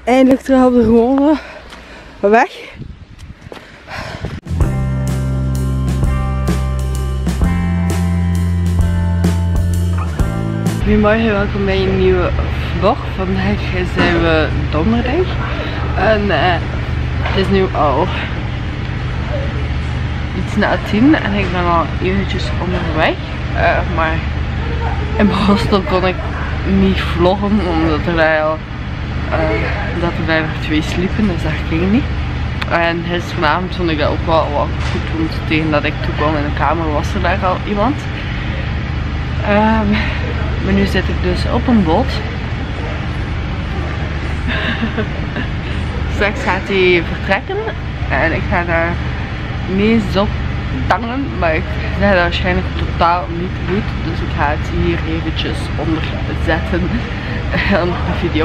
eindelijk terug op de gewone weg. Goedemorgen, welkom bij een nieuwe vlog. Vandaag zijn we donderdag en het is nu al iets na 10 en ik ben al eventjes onderweg. Maar in mijn hostel kon ik niet vloggen omdat er daar al dat er daar nog 2 sliepen, dus dat ging niet. En gisteravond vond ik dat ook wel wat goed, want tegen dat ik toe kwam in de kamer was er daar al iemand. Maar nu zit ik dus op een boot. Straks gaat hij vertrekken en ik ga daar niet zo tangen, maar ik ga dat waarschijnlijk totaal niet goed. Dus ik ga het hier eventjes onder zetten aan de video.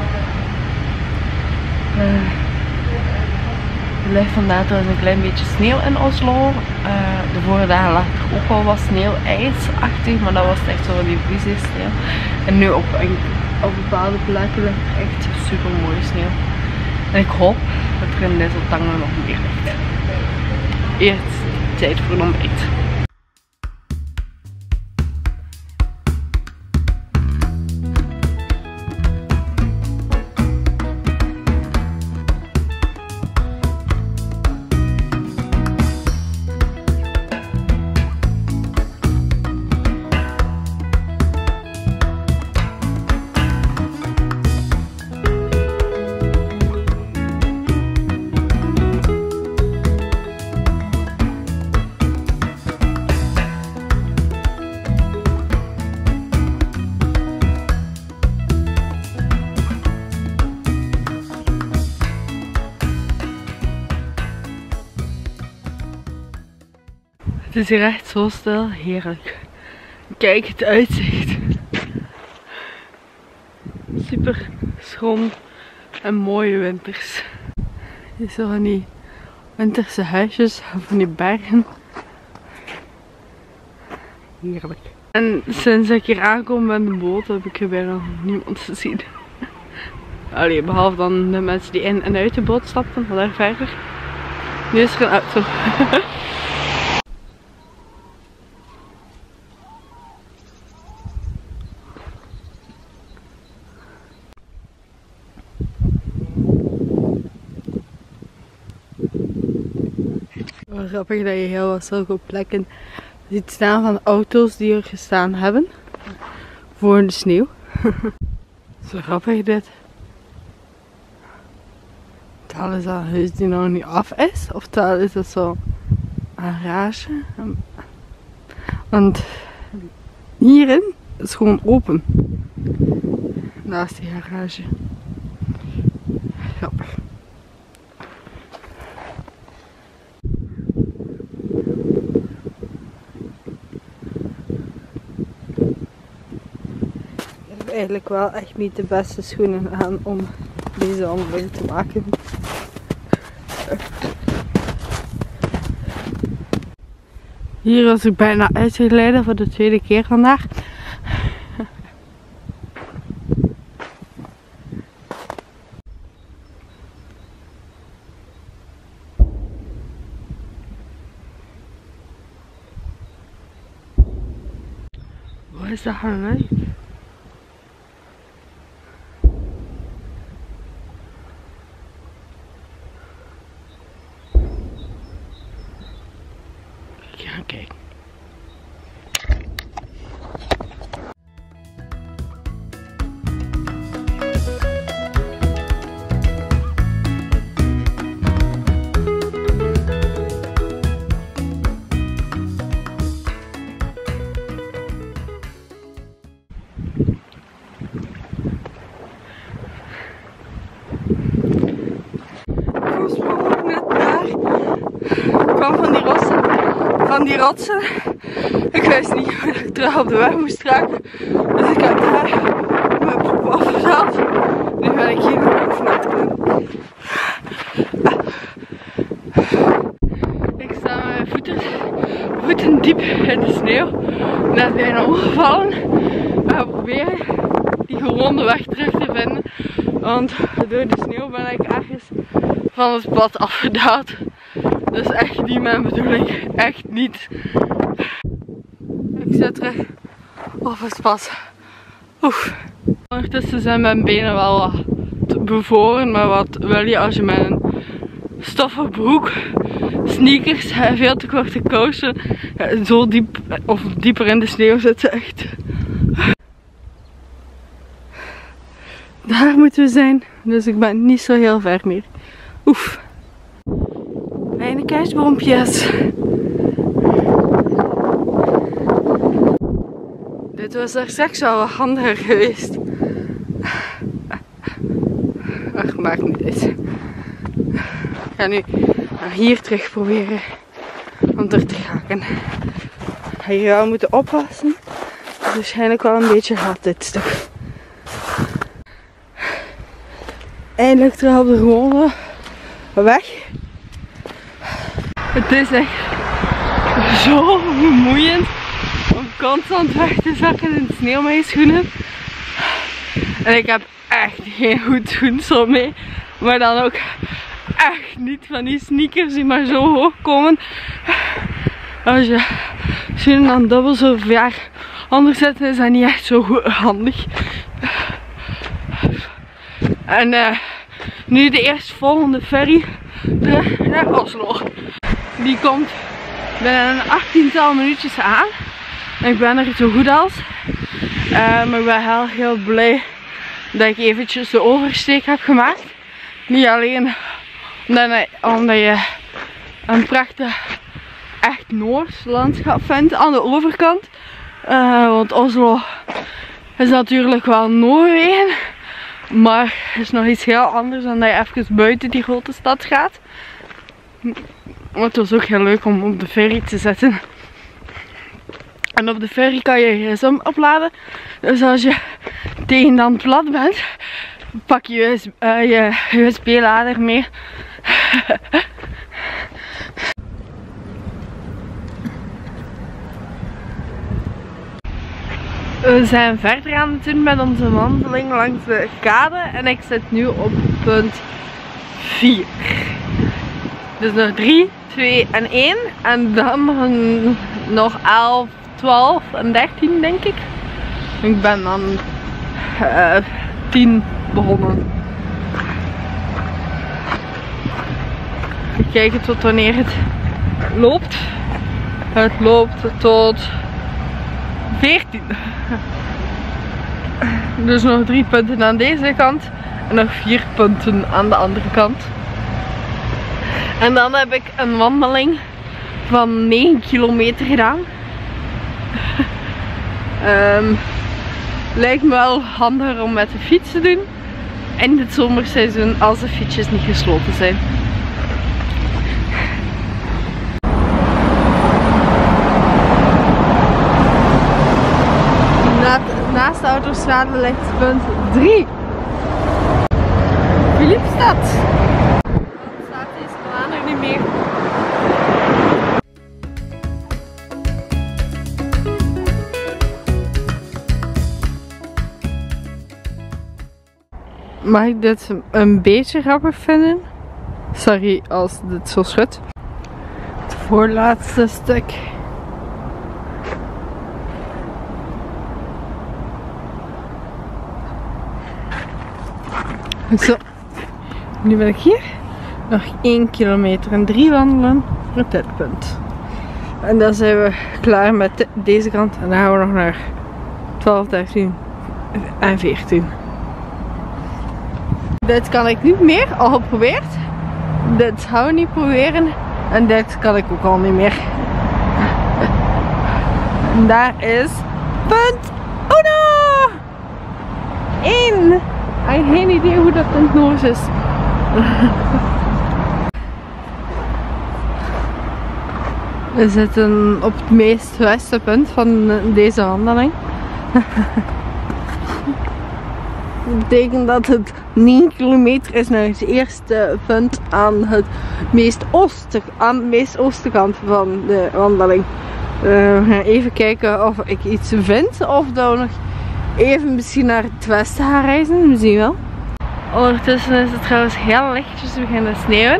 Er ligt vandaag trouwens een klein beetje sneeuw in Oslo. De vorige dagen lag er ook al wat sneeuw, ijsachtig, maar dat was echt zo van die vriesjesneeuw. En nu op bepaalde plekken ligt echt super mooie sneeuw. En ik hoop dat er in deze tangen nog meer ligt. Eerst tijd voor een ontbijt. Het is hier echt zo stil, heerlijk. Kijk het uitzicht. Super schoon en mooie winters. Hier zo van die winterse huisjes, van die bergen. Heerlijk. En sinds ik hier aankom met de boot heb ik hier bijna niemand gezien. Allee, behalve dan de mensen die in en uit de boot stapten, van daar verder. Nu is er een auto. Wel grappig dat je heel wat zulke plekken ziet staan van auto's die er gestaan hebben voor de sneeuw. Zo grappig dit. Taal is dat een huis die nog niet af is, of taal is dat zo een garage. Want hierin is het gewoon open. Naast die garage. Grappig. Eigenlijk wel echt niet de beste schoenen aan om deze wandeling te maken. Hier was ik bijna uitgegleden voor de tweede keer vandaag. Wat is dat geluid? Gaan kijken. Van die rotsen. Ik wist niet hoe ik terug op de weg moest raken. Dus ik heb daar mijn poep afgehaald. Nu ben ik hier nog vanuit komen. Ik sta met mijn voeten diep in de sneeuw. Net bijna omgevallen. We gaan proberen die gewoon gewoon de weg terug te vinden. Want door de sneeuw ben ik ergens van het pad afgedaald. Dat is echt niet mijn bedoeling. Echt niet. Ik zit terug op het pad. Oef. Ondertussen zijn mijn benen wel wat bevroren. Maar wat wil je als je met een stoffen broek, sneakers en veel te korte kousen zo diep of dieper in de sneeuw zitten? Echt. Daar moeten we zijn. Dus ik ben niet zo heel ver meer. Oef. Kleine kerstboompjes. Dit was er straks wel wat handiger geweest. Ach, maakt niet uit. Ik ga nu naar hier terug proberen om er te geraken. Ik ga hier wel moeten oppassen. Het is waarschijnlijk wel een beetje glad dit stuk. Eindelijk terug op de gewone weg. Het is echt zo vermoeiend om constant weg te zakken in sneeuw met je schoenen. En ik heb echt geen goed schoensel mee. Maar dan ook echt niet van die sneakers die maar zo hoog komen. Als je schoenen dan dubbel zo ver onder zetten is dat niet echt zo goed handig. En nu de eerstvolgende ferry terug naar Oslo. Die komt binnen een 18-tal minuutjes aan. Ik ben er zo goed als. Maar ik ben heel blij dat ik eventjes de oversteek heb gemaakt. Niet alleen omdat je een prachtig echt Noors landschap vindt aan de overkant. Want Oslo is natuurlijk wel Noorwegen. Maar het is nog iets heel anders dan dat je even buiten die grote stad gaat. Maar het was ook heel leuk om op de ferry te zitten. En op de ferry kan je je gsm opladen. Dus als je tegen dan plat bent, pak je je USB-lader mee. We zijn verder aan het doen met onze wandeling langs de kade en ik zit nu op punt 4. Dus nog 3, 2 en 1 en dan nog 11, 12 en 13 denk ik. Ik ben dan 10 begonnen. Ik kijk tot wanneer het loopt. Het loopt tot 14. Dus nog 3 punten aan deze kant en nog 4 punten aan de andere kant. En dan heb ik een wandeling van 9 kilometer gedaan. Lijkt me wel handiger om met de fiets te doen in het zomerseizoen als de fietsjes niet gesloten zijn. Naast de autostrade ligt punt 3. Philipsstad. Dan staat deze baan er niet meer. Mag ik dit een beetje grappig vinden? Sorry als dit zo schudt. Het voorlaatste stuk. Zo, nu ben ik hier. Nog 1 kilometer en 3 wandelen op dit punt. En dan zijn we klaar met deze kant. En dan gaan we nog naar 12, 13 en 14. Dit kan ik niet meer, al geprobeerd. Dit gaan we niet proberen. En dit kan ik ook al niet meer. En daar is punt 1. Ik heb geen idee hoe dat in het Noors is. We zitten op het meest weste punt van deze wandeling. Dat betekent dat het 9 kilometer is naar het eerste punt aan het meest oostenkant van de wandeling. We gaan even kijken of ik iets vind of dat we nog even misschien naar het westen gaan reizen, misschien wel. Ondertussen is het trouwens heel lichtjes beginnen sneeuwen.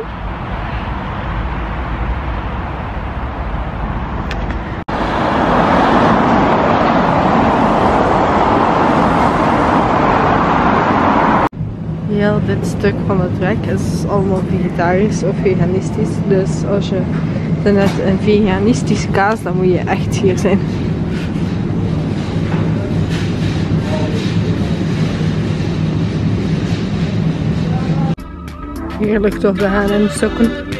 Heel dit stuk van de trek is allemaal vegetarisch of veganistisch. Dus als je net een veganistische kaas, dan moet je echt hier zijn. Heerlijk toch de H&M sokken.